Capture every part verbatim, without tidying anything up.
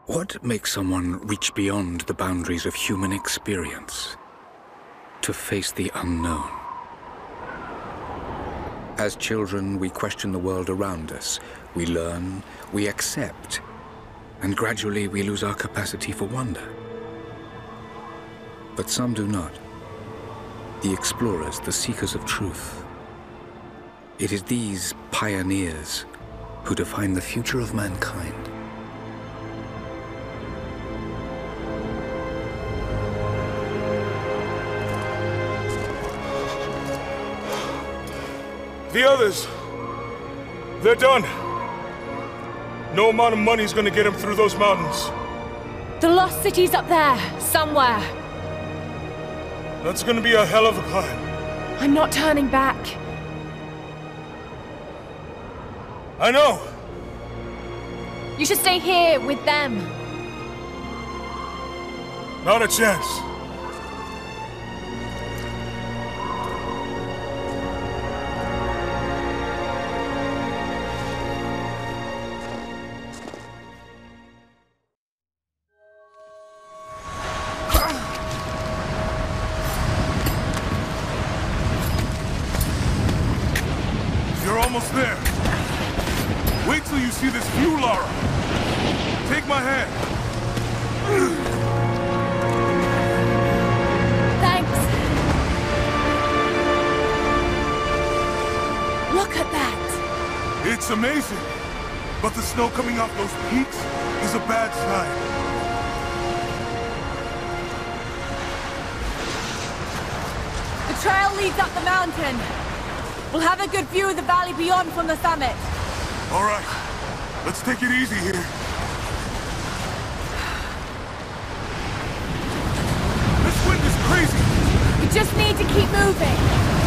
What makes someone reach beyond the boundaries of human experience to face the unknown? As children, we question the world around us. We learn, we accept, and gradually we lose our capacity for wonder. But some do not. The explorers, the seekers of truth. It is these pioneers who define the future of mankind. The others, they're done. No amount of money is gonna get them through those mountains. The lost city's up there, somewhere. That's gonna be a hell of a climb. I'm not turning back. I know. You should stay here with them. Not a chance. You're almost there. Wait till you see this view, Lara. Take my hand. Thanks. Look at that. It's amazing. But the snow coming off those peaks is a bad sign. The trail leads up the mountain. We'll have a good view of the valley beyond from the summit. All right. Let's take it easy here. This wind is crazy. We just need to keep moving.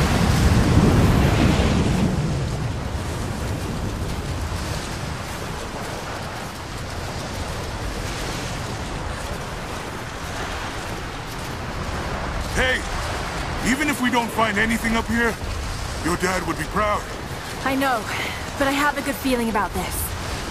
Hey, even if we don't find anything up here, your dad would be proud. I know, but I have a good feeling about this.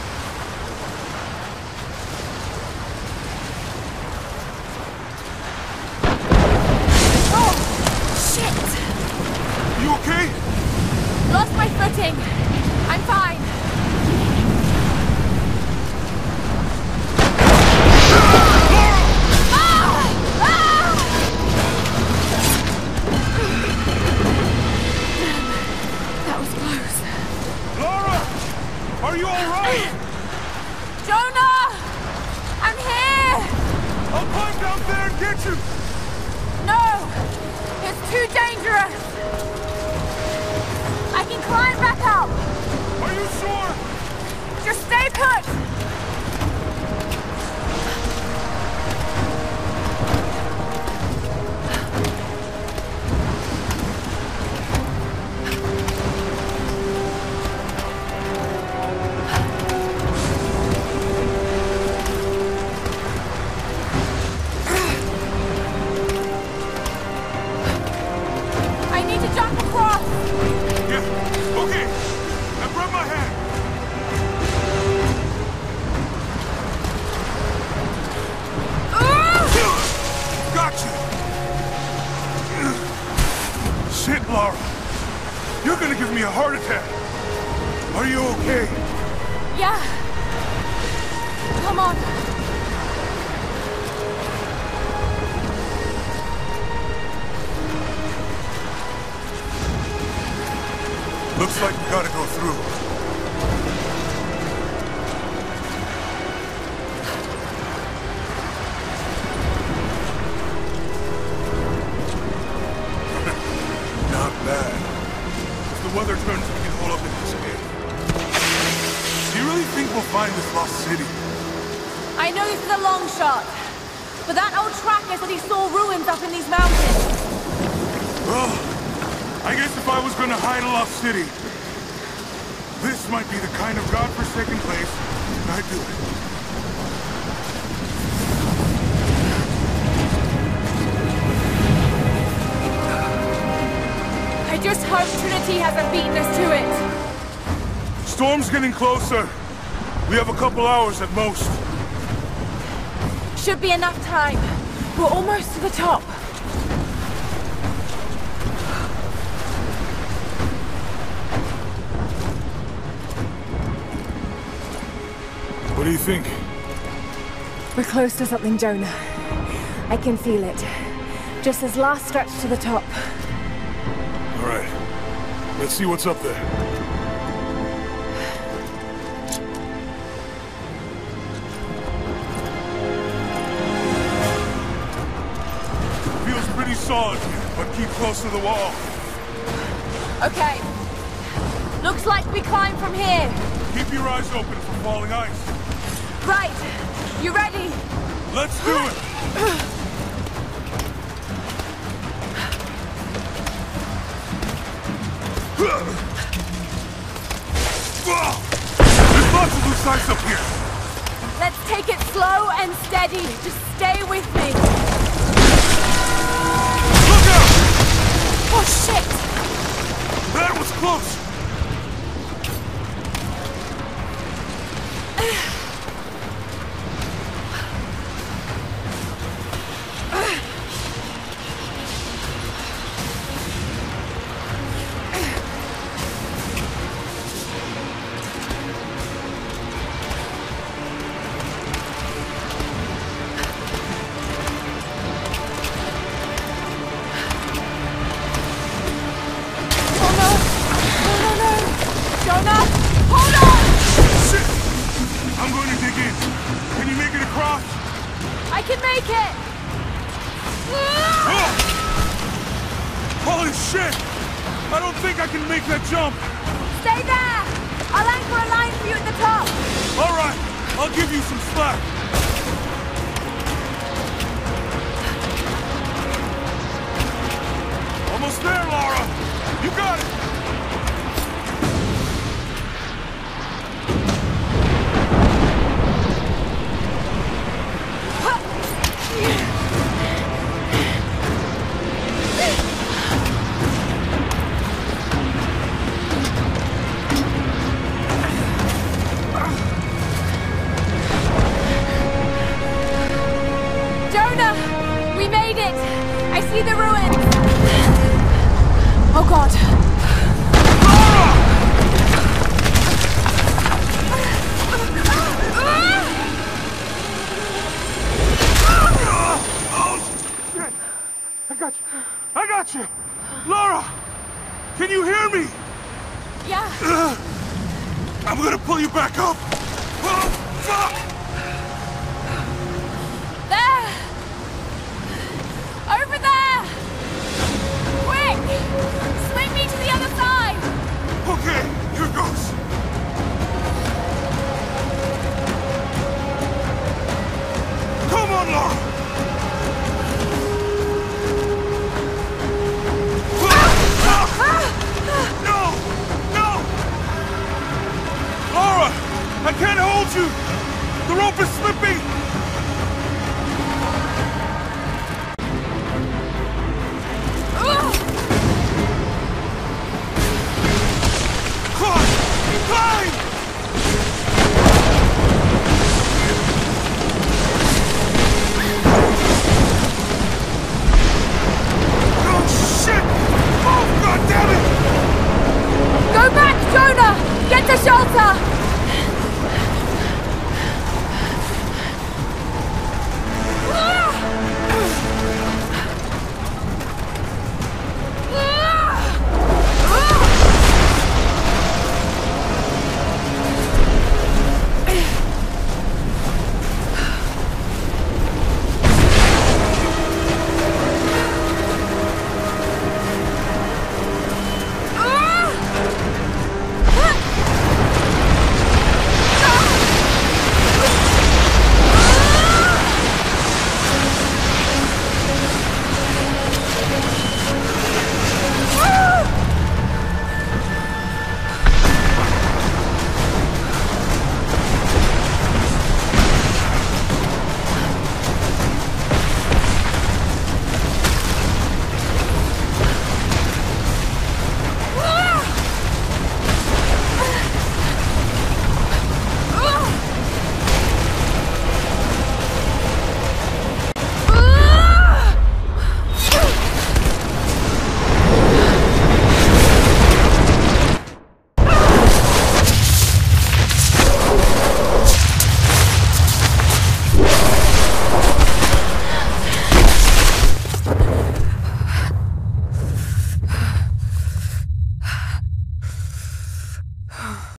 Oh! Shit! You okay? Lost my footing. I'm fine. Are you all right? Jonah! I'm here! I'll climb down there and get you! No! It's too dangerous! I can climb back up! Are you sure? Just stay put! Shit, Lara. You're gonna give me a heart attack. Are you okay? Yeah. Come on. Looks like we gotta go through. Not bad. If the weather turns, we can hold up in this cave. Do you really think we'll find this lost city? I know this is a long shot, but that old tracker said he saw ruins up in these mountains. Well, I guess if I was gonna hide a lost city, this might be the kind of godforsaken place I'd do it. I just hope Trinity hasn't beaten us to it. Storm's getting closer. We have a couple hours at most. Should be enough time. We're almost to the top. What do you think? We're close to something, Jonah. I can feel it. Just this last stretch to the top. All right. Let's see what's up there. Feels pretty solid, but keep close to the wall. Okay. Looks like we climb from here. Keep your eyes open for falling ice. Right. You ready? Let's do it! There's lots of loose ice up here! Let's take it slow and steady. Just stay with me. Look out! Oh, shit! That was close! I can make it! Oh! Holy shit! I don't think I can make that jump! Stay there! I'll anchor a line for you at the top! Alright, I'll give you some slack. Almost there, Lara! You got it! I see the ruins! Oh god! Shit! I got you! I got you! Lara! Can you hear me? Yeah. Uh, I'm gonna pull you back up! Oh, fuck! There! Over there! Quick! Swing me to the other side! Okay, here goes. Come on, Lara! No! No! Lara! I can't hold you! The rope is